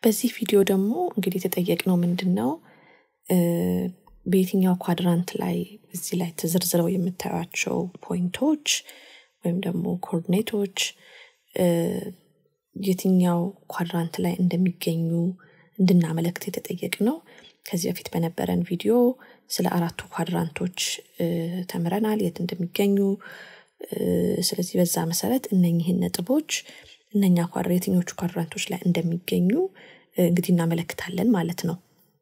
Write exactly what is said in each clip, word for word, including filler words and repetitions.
በዚህ ቪዲዮ ደግሞ እንግዲህ ተጠየቅነው ምንድነው በየትኛው ኳድራንት ላይ እዚህ ላይ ተዘርዝረው የምታዩአቸው ፖይንቶች ወይም ደግሞ ኮኦርዲኔቶች የትኛው ኳድራንት ላይ እንደሚገኙ እንድናመለክት የተጠየቅነው ከዚህ በፊት በነበረን ቪዲዮ ስለ አራቱ ኳድራንቶች ተምረናል የት እንደሚገኙ ስለዚህ በዛ መሰረት እነኚህን ነጥቦች እነኛ ኳድራንቶች ኳድራንቶች ላይ እንደሚገኙ እንግዲህ እናመለክታለን ማለት ነው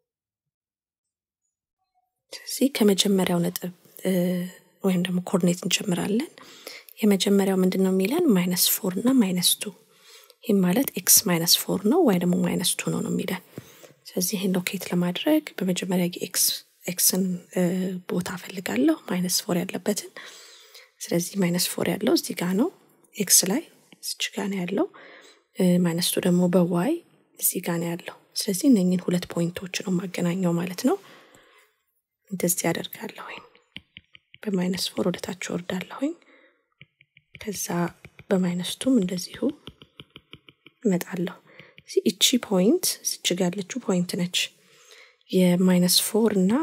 ስለዚህ ከመጀመሪያው ነጥብ ወይም ደግሞ ኮኦርዲኔት እንጀምራለን የመጀመሪያው ምንድነው የሚለን ማይነስ ፎር እና ማይነስ ቱ ይሄ ማለት x minus four ነው ወይ ደግሞ minus two ነው ነው የሚለን ስለዚህ ይሄን ሎኬት ለማድረግ በመጀመሪያ x xን ቦታ ፈልጋለሁ minus four ያለበትን ስለዚህ minus four ያለው እዚህ ጋር ነው x ላይ እዚህ ጋር ነው ያለው minus two ደግሞ በy እዚህ ጋር ነው ያለው ስለዚህ እነኚህን ሁለት ፖይንቶች ነው ማገናኘው ማለት ነው እንደዚህ ያደርጋለሁ በminus four ወደ ታች ወርዳለሁ ከዛ በminus two እንደዚሁ መጣለሁ እቺ ፖይንት እቺ ጋር ያለችው ፖይንት ነች የማይነስ four እና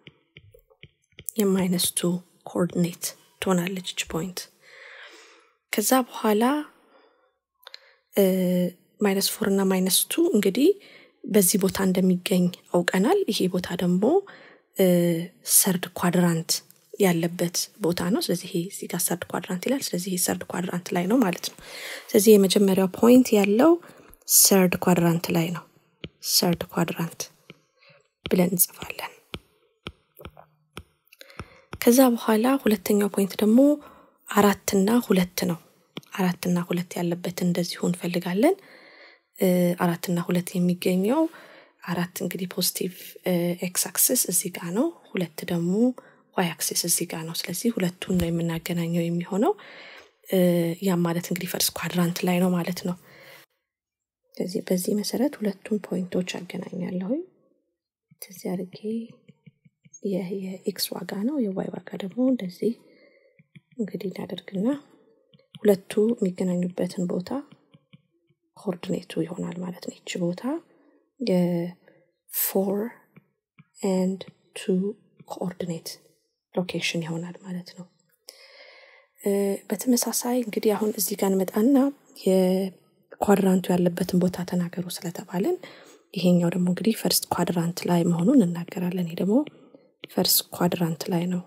የማይነስ two ኮኦርዲኔት ትሆናለች እቺ ፖይንት ከዛ በኋላ ማይነስ four እና ማይነስ two እንግዲህ በዚህ ቦታ እንደሚገኝ አውቀናል ይሄ ቦታ ደግሞ ሰርድ ኳድራንት ያለበት ቦታ ነው ስለዚህ ይሄ እዚህ ጋር ሰርድ ኳድራንት ይላል ስለዚህ ይሄ ሰርድ ኳድራንት ላይ ነው ማለት ነው ስለዚህ የመጀመሪያው ፖይንት ያለው ሰርድ ኳድራንት ላይ ነው ሰርድ ኳድራንት ብለን እንጽፋለን ከዛ በኋላ ሁለተኛው ፖይንት ደግሞ አራት እና ሁለት ነው አራት እና ሁለት ያለበት እንደዚህ ሆን ፈልጋለን አራት እና ሁለት የሚገኘው አራት እንግዲህ ፖዚቲቭ ኤክስ አክሲስ እዚህ ጋር ነው ሁለት ደግሞ y axis እዚህ ጋር ነው ስለዚህ ሁለቱን ነው የምናገናኘው የሚሆነው ያ ማለት እንግዲህ ፈርስት ኳድራንት ላይ ነው ማለት ነው ስለዚህ በዚህ መሰረት ሁለቱን ፖይንቶች አገናኛለሁ ስለዚህ አርጌ የx ዋጋ ነው የy ዋጋ ደግሞ እንደዚህ እንግዲህ እናደርግና ሁለቱ የሚገናኙበትን ቦታ ኮኦርዲኔቱ ይሆናል ማለት ነው እቺ ቦታ የ4 and two ኮኦርዲኔት ሎኬሽን ይሆናል ማለት ነው በተመሳሳይ እንግዲህ አሁን እዚህ ጋር እንመጣና የኳድራንቱ ያለበትን ቦታ ተናገሩ ስለተባለን ይሄኛው ደግሞ እንግዲህ ፈርስት ኳድራንት ላይ መሆኑን እናገራለን ይሄ ደግሞ ፈርስት ኳድራንት ላይ ነው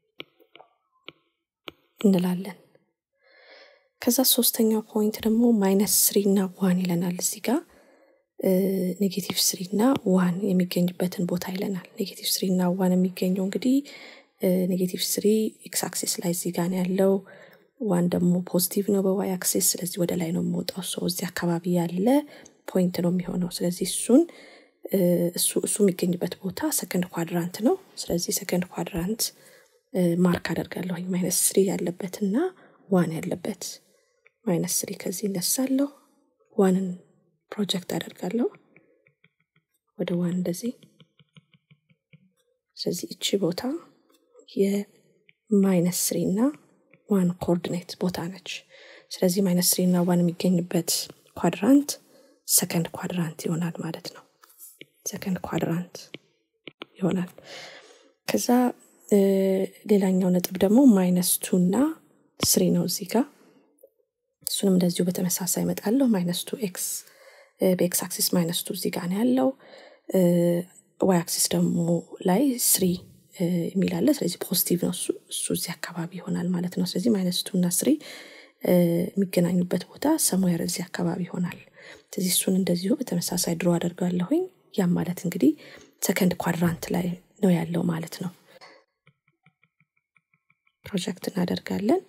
እንላለን ከዛ ሶስተኛው ፖይንት ደግሞ ማይነስ three እና one ይለናል እዚህ ጋር ኔጌቲቭ three እና one የሚገኝበትን ቦታ ይለናል ኔጌቲቭ three እና one የሚገኘው እንግዲህ ኔጌቲቭ three x axis ላይ እዚህ ጋር ያለው one ደግሞ ፖዚቲቭ ነው በy axis ስለዚህ ወደ ላይ ነው የሚወጣው ሶ እዚህ አካባቢ ያለ ፖይንት ነው የሚሆነው ስለዚህ እሱን እሱ እሱ የሚገኝበት ቦታ ሰከንድ ኳድራንት ነው ስለዚህ ሰከንድ ኳድራንት ማርክ አደርጋለሁ ማይነስ three ያለበትና one ያለበት ማይነስ three ከዚህ እነሳለሁ one ፕሮጀክት አደርጋለሁ ወደ one እንደዚህ ስለዚህ እቺ ቦታ የማይነስ three እና one ኮኦርዲኔት ቦታ ነች ስለዚህ ማይነስ three እና one የሚገኝበት ኳድራንት ሰከንድ ኳድራንት ይሆናል ማለት ነው ሰከንድ ኳድራንት ይሆናል ከዛ ሌላኛው ነጥብ ደግሞ ማይነስ two እና three ነው እዚህ ጋር እሱንም እንደዚሁ በተመሳሳይ መጣለሁ ማይነስ two x በኤክስ አክሲስ ማይነስ two እዚህ ጋር ነው ያለው y አክሲስ ደግሞ ላይ three የሚላለ ስለዚህ ፖዚቲቭ ነው እሱ እሱ እዚህ አካባቢ ይሆናል ማለት ነው ስለዚህ ማይነስ two እና three የሚገናኙበት ቦታ ሰሙዌር እዚህ አካባቢ ይሆናል ስለዚህ እሱን እንደዚሁ በተመሳሳይ ድሮ አደርጋለሁኝ ያ ማለት እንግዲህ ሰከንድ ኳድራንት ላይ ነው ያለው ማለት ነው ፕሮጀክት እናደርጋለን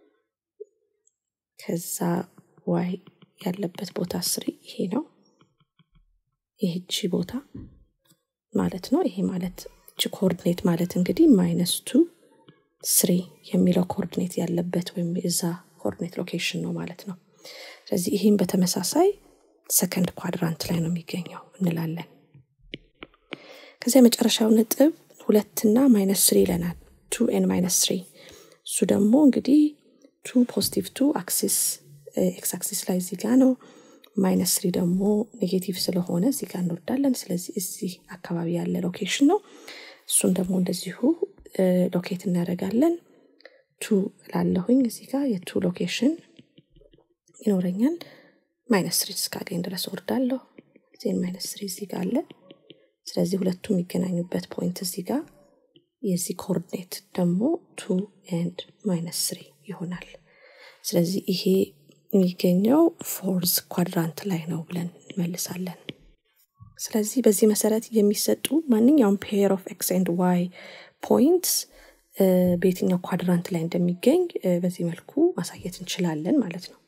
ከዛ y ያለበት ቦታ three ይሄ ነው ይሄቺ ቦታ ማለት ነው ይሄ ማለት እቺ ኮኦርዲኔት ማለት እንግዲህ ማይነስ two three የሚለው ኮኦርዲኔት ያለበት ወይም እዛ ኮኦርዲኔት ሎኬሽን ነው ማለት ነው ስለዚህ ይሄን በተመሳሳይ ሰከንድ ኳድራንት ላይ ነው የሚገኘው እንላለን ከዛ መጨረሻው ነጥብ ሁለት እና ማይነስ three ይለናል two and minus three እሱ ደግሞ እንግዲህ two positive two axis x axis ላይ እዚህ ጋር ነው ማይነስ three ደግሞ ኔጌቲቭ ስለሆነ እዚህ ጋር እንወርዳለን ስለዚህ እዚህ አካባቢ ያለ ሎኬሽን ነው እሱን ደግሞ እንደዚሁ ሎኬት እናደርጋለን two ላለሁኝ እዚህ ጋር የ2 ሎኬሽን ይኖረኛል ማይነስ three እስካገኝ ድረስ ወርዳለሁ ዜን ማይነስ three እዚህ ጋር አለ ስለዚህ ሁለቱም የሚገናኙበት ፖይንት እዚህ ጋር የዚህ ኮኦርዲኔት ደግሞ two and minus three ይሆናል ስለዚህ ይሄ የሚገኘው fourth quadrant ላይ ነው ብለን እንመልሳለን ስለዚህ በዚህ መሰረት የሚሰጡ ማንኛውም pair of x and y points በየትኛው ኳድራንት ላይ እንደሚገኝ በዚህ መልኩ ማሳየት እንችላለን ማለት ነው